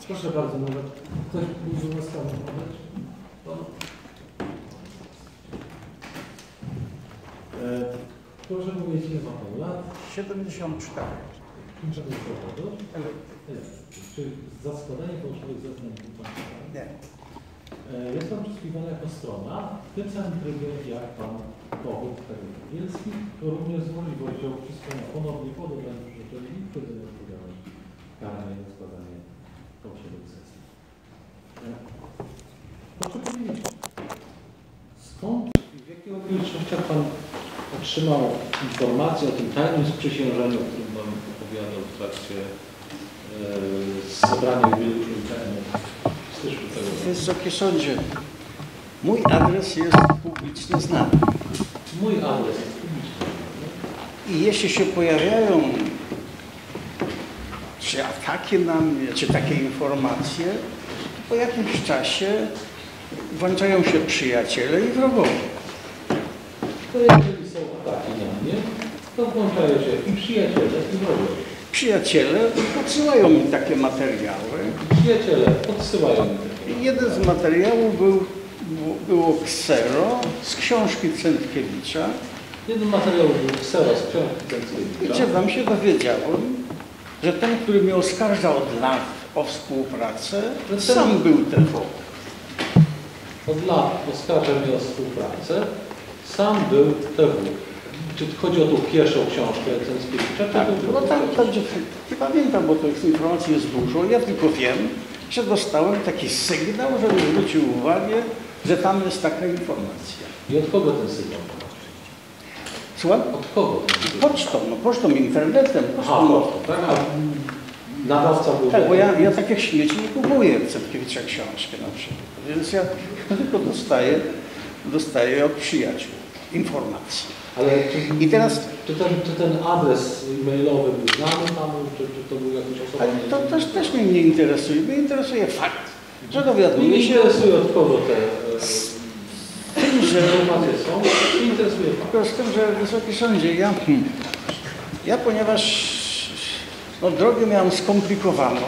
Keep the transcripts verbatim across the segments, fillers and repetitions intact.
Proszę bardzo, może ktoś był łaskawy podać? Proszę powiedzieć, ile ma pan lat? siedemdziesiąt cztery. Czym jest powód? Czy za składanie fałszywych zeznań był pan? Nie. Jest pan przesłuchiwany jako strona w tym samym trybie jak pan powód Bielski, również z możliwością przesłuchania ponownie po odebraniu przyrzeczenia i wtedy odpowiedzialność karania za składanie fałszywych zeznań. Proszę powiedzieć, skąd i w jakich okolicznościach pan otrzymał informację o tym tajnym sprzysiężeniu, o którym pan opowiadał w trakcie e, zebrania jubileuszu w styczniu tego roku? Wysoki Sądzie, mój adres jest publicznie znany. Mój adres jest publiczny. I jeśli się pojawiają czy ataki na mnie, czy takie informacje, to po jakimś czasie włączają się przyjaciele i wrogowie. To jeżeli są ataki na mnie, to włączają się i przyjaciele, i wrogowie. Przyjaciele podsyłają mi takie materiały. Przyjaciele podsyłają mi takie. I jeden z materiałów był, było ksero z książki Cętkiewicza. Jeden materiał był ksero z książki Cętkiewicza. Gdzie wam się dowiedziałem, że ten, który mnie oskarża od lat o współpracę, ten, sam był T V. Od lat oskarża mnie o współpracę, sam był T W. Czy chodzi o tą pierwszą książkę Cętkiewicza? Tak, no tam, tam, nie pamiętam, bo to jest informacji jest dużo. Ja tylko wiem, że dostałem taki sygnał, żeby zwrócił uwagę, że tam jest taka informacja. I od kogo ten sygnał? Słucham? Od kogo? Pocztą, no pocztą, internetem, pocztą. Aha, pocztą, tak? A nadawca był... Tak, bo ja, ja takich śmieci nie kupuję Cętkiewicza książkę na przykład. Więc ja tylko dostaję, dostaję od przyjaciół informacji. Ale czy, I teraz, czy, ten, czy ten adres e-mailowy był znany panu, czy, czy to był jakiś osoba? ale to też, też mnie nie interesuje. Mnie interesuje fakt, że dowiaduję Nie się... interesuje od kogo te tym, że informacje są, nie interesuje pan. tylko z tym, że Wysoki Sądzie, ja, hmm, ja ponieważ no, drogę miałem skomplikowaną,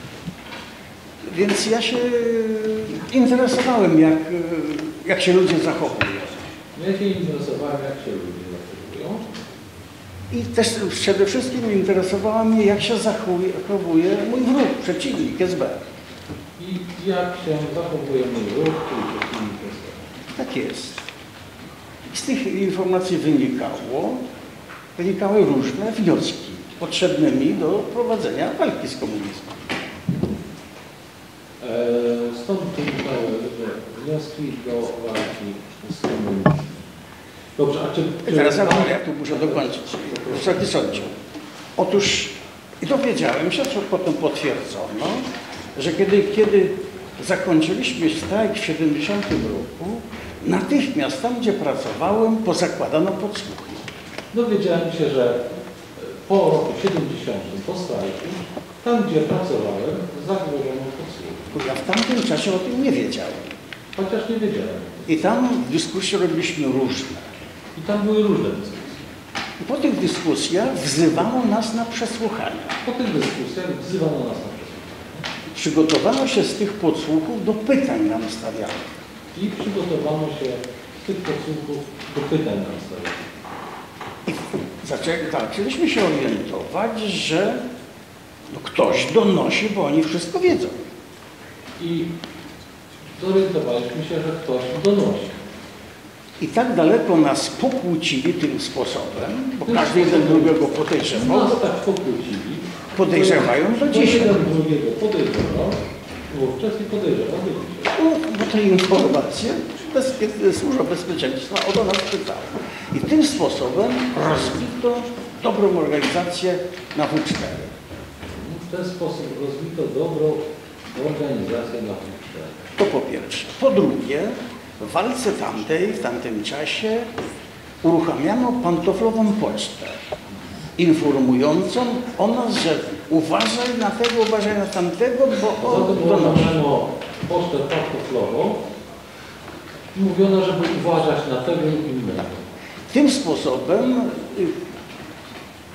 więc ja się interesowałem, jak, jak się ludzie zachowują. Ja się interesowałem, jak się ludzie zachowują. I też przede wszystkim interesowało mnie, jak się zachowuje, zachowuje mój wróg, przeciwnik S B. I jak się zachowuje mój ruch, czyli przeciwnik S B. Tak jest. I z tych informacji wynikało, wynikały różne wnioski potrzebne mi do prowadzenia walki z komunizmem. E, stąd wynikały wnioski do walki z komunizmem. Dobrze, a czy... czy... Teraz ja, ja tu muszę dokończyć. Wysoki Sądzie. Otóż i dowiedziałem się, co potem potwierdzono, że kiedy, kiedy zakończyliśmy strajk w siedemdziesiątym roku, natychmiast tam, gdzie pracowałem, pozakładano podsłuchy. Dowiedziałem się, że po roku siedemdziesiątym, po strajku, tam, gdzie pracowałem, zagrożono podsłuchy. Ja w tamtym czasie o tym nie wiedziałem. Chociaż nie wiedziałem. I tam dyskusje robiliśmy różne. I tam były różne dyskusje. I po tych dyskusjach wzywano nas na przesłuchania. Po tych dyskusjach wzywano nas na przesłuchania. Przygotowano się z tych podsłuchów do pytań nam stawianych. I przygotowano się z tych podsłuchów do pytań nam stawianych. I zaczę, zaczęliśmy się orientować, że no ktoś donosi, bo oni wszystko wiedzą. I zorientowaliśmy się, że ktoś donosi. I tak daleko nas pokłócili tym sposobem, bo każdy jeden drugiego podejrzewał. Nas tak pokłócili. Podejrzewają do dzisiaj. Jeden drugiego podejrzewał, wówczas i podejrzewał do dzisiaj. No, bo te informacje bezpie- Służba Bezpieczeństwa o nas pytała. I tym sposobem rozbito dobrą organizację na W cztery. W ten sposób rozwito dobrą organizację na W cztery. To po pierwsze. Po drugie, w walce tamtej, w tamtym czasie uruchamiano pantoflową pocztę informującą o nas, że uważaj na tego, uważaj na tamtego, bo on Zatem donosi. uruchamiano pocztę pantoflową i mówiono, żeby uważać na tego i innego. Tym sposobem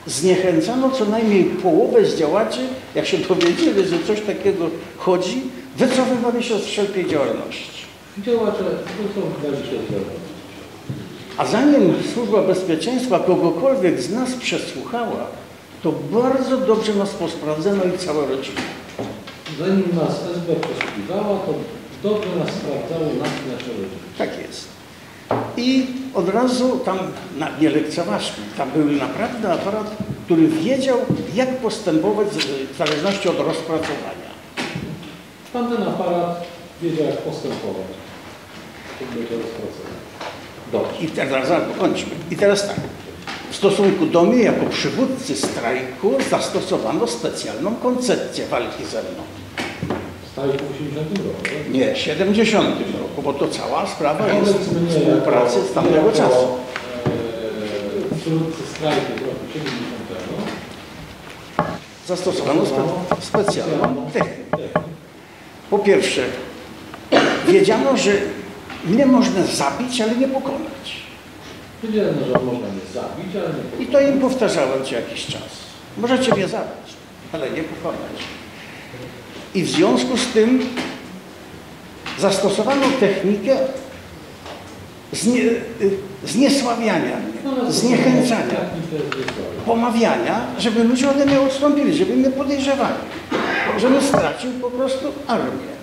zniechęcano co najmniej połowę z działaczy, jak się dowiedzieli, że coś takiego chodzi, wycofywali się z wszelkiej działalności. Działacze wycofywali się z działalności. A zanim Służba Bezpieczeństwa kogokolwiek z nas przesłuchała, to bardzo dobrze nas posprawdzono i cała rodzina. Zanim nas S B przesłuchiwała, to dobrze nas sprawdzało nas i nasze rodziny. Tak jest. I od razu tam, na, nie lekceważmy, tam był naprawdę aparat, który wiedział, jak postępować w zależności od rozpracowania. Pan ten aparat wiedział, jak postępować, żeby to rozpracować. Dobrze. I teraz zaraz kończmy. I teraz tak. W stosunku do mnie, jako przywódcy strajku, zastosowano specjalną koncepcję walki ze mną. Strajku w osiemdziesiątym roku, tak? Nie, w siedemdziesiątym roku, bo to cała sprawa jest Powiedzmy nie współpracy jako- z tamtego jako, czasu. e, Przywódcy strajku w roku siedemdziesiątym. Zastosowano spe specjalną technikę. Po pierwsze, wiedziano, że mnie można zabić, ale nie pokonać. Wiedziano, że można mnie zabić, ale nie I to im powtarzałem co jakiś czas. Możecie mnie zabić, ale nie pokonać. I w związku z tym zastosowano technikę znie, zniesławiania mnie, zniechęcania, pomawiania, żeby ludzie ode mnie odstąpili, żeby mnie podejrzewali, żebym stracił po prostu armię.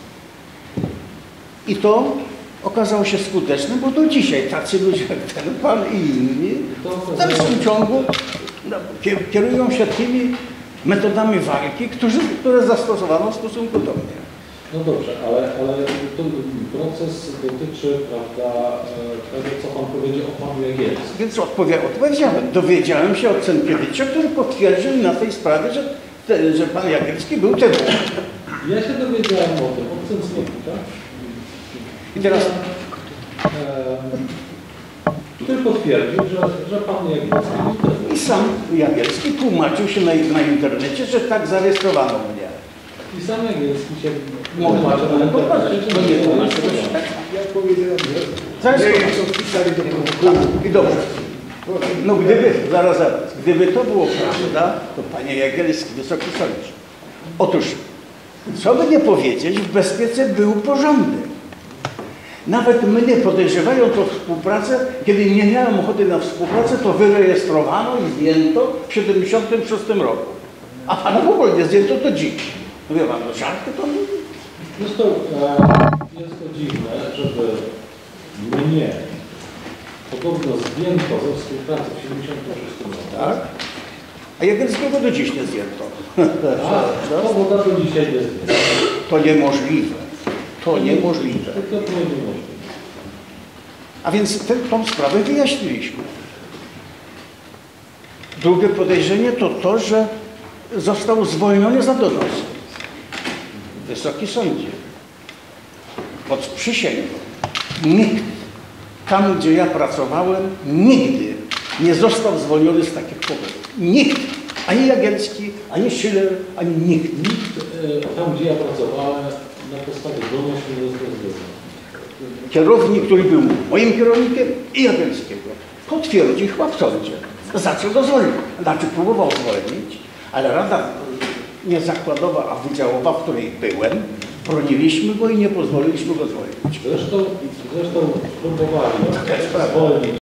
I to okazało się skuteczne, bo do dzisiaj tacy ludzie jak ten pan i inni w dalszym ciągu no, kierują się tymi metodami walki, którzy, które zastosowano w stosunku do mnie. No dobrze, ale, ale to proces dotyczy, prawda, tego, co Pan powiedział o Panu Jagielskim. Więc odpowia odpowiedziałem. Dowiedziałem się od Cenkiewicza, który potwierdził na tej sprawie, że, te, że pan Jagielski był tym. Ja się dowiedziałem o tym od Cenkiewicza. I teraz e, który potwierdził, że, że Pan Jagielski był tym. i sam Jagielski tłumaczył się na, na internecie, że tak zarejestrowano mnie. I sam Jagielski się Mógł tłumaczył na internecie, to że nie nie tłumaczył. tłumaczył. Ja powiedziałem, że Zarejestrowano. są wpisali do protokołu. I dobrze. No gdyby, zaraz, zaraz, gdyby to było prawda, to panie Jagielski, Wysoki Sądzie. Otóż, co by nie powiedzieć, w bezpiece był porządny. Nawet mnie podejrzewając o współpracę, kiedy nie miałem ochoty na współpracę, to wyrejestrowano i zdjęto w tysiąc dziewięćset siedemdziesiątym szóstym roku. A pana w ogóle nie zdjęto to dziś. Mówię wam, no żarty to nie. Zresztą e, jest to dziwne, żeby mnie podobno zdjęto ze współpracy w tysiąc dziewięćset siedemdziesiątym szóstym roku. Tak? A Jagielskiego do dziś nie zdjęto. A powoda do dzisiaj jest zdjęta. To niemożliwe. To niemożliwe. To, to niemożliwe. A więc tę tą sprawę wyjaśniliśmy. Drugie podejrzenie to to, że został zwolniony za donos. Wysoki Sądzie. Pod przysięgą. Nikt, tam gdzie ja pracowałem, nigdy nie został zwolniony z takich powodów. Nikt. Ani Jagielski, ani Schiller, ani nikt. Nikt e, tam, gdzie ja pracowałem, na podstawie donosu nie został zwolniony. Kierownik, który był moim kierownikiem i Jagielskiego, potwierdził chyba w sądzie. Za co go zwolnił? Znaczy próbował zwolnić, ale Rada Niezakładowa, a Wydziałowa, w której byłem, broniliśmy go i nie pozwoliliśmy go zwolnić. Zresztą, zresztą próbowali zwolnić